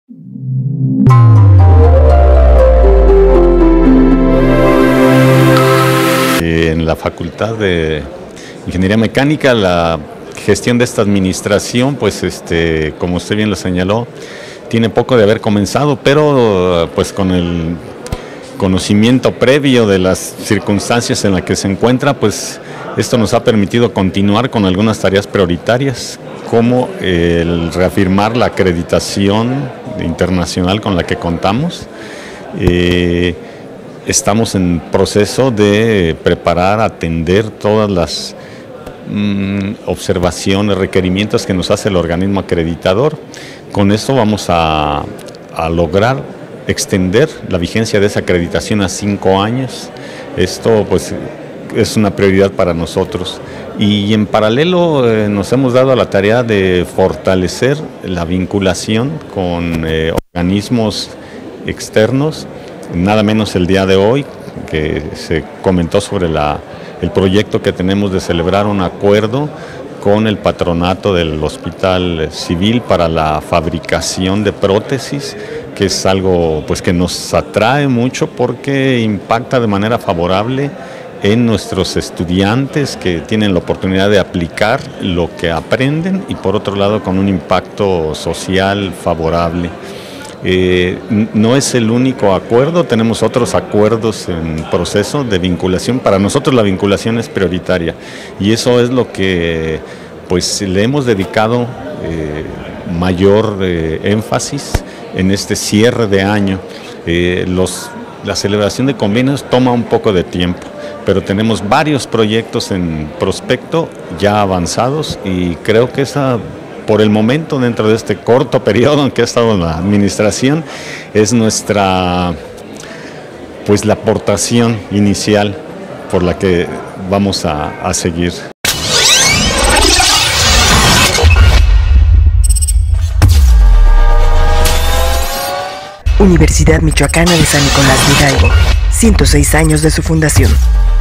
En la Facultad de Ingeniería Mecánica, la gestión de esta administración, pues como usted bien lo señaló, tiene poco de haber comenzado, pero pues con el conocimiento previo de las circunstancias en las que se encuentra, pues esto nos ha permitido continuar con algunas tareas prioritarias, como el reafirmar la acreditación internacional con la que contamos. Estamos en proceso de preparar, atender todas las observaciones, requerimientos que nos hace el organismo acreditador. Con esto vamos a lograr extender la vigencia de esa acreditación a 5 años. Esto pues es una prioridad para nosotros. Y en paralelo nos hemos dado a la tarea de fortalecer la vinculación con organismos externos. Nada menos el día de hoy, que se comentó sobre el proyecto que tenemos de celebrar un acuerdo con el patronato del Hospital Civil para la fabricación de prótesis, que es algo pues que nos atrae mucho porque impacta de manera favorable en nuestros estudiantes que tienen la oportunidad de aplicar lo que aprenden, y por otro lado con un impacto social favorable. No es el único acuerdo, tenemos otros acuerdos en proceso de vinculación. Para nosotros la vinculación es prioritaria y eso es lo que pues le hemos dedicado mayor énfasis en este cierre de año. La celebración de convenios toma un poco de tiempo, pero tenemos varios proyectos en prospecto ya avanzados y creo que por el momento, dentro de este corto periodo en que ha estado la administración, es nuestra, pues la aportación inicial por la que vamos a seguir. Universidad Michoacana de San Nicolás de Hidalgo, 106 años de su fundación.